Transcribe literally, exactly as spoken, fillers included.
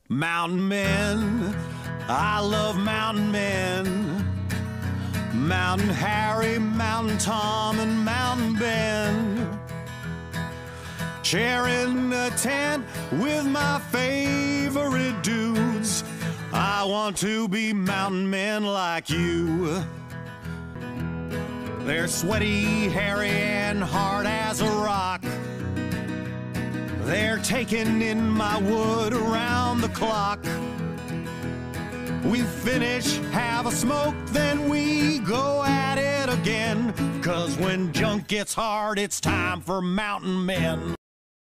Mountain men, I love mountain men. Mountain Harry, Mountain Tom, and Mountain Ben. Sharing a tent with my favorite dudes. I want to be mountain men like you. They're sweaty, hairy, and hard as a rock. They're taking in my wood around the clock. We finish, have a smoke, then we go at it again. 'Cause when junk gets hard, it's time for mountain men.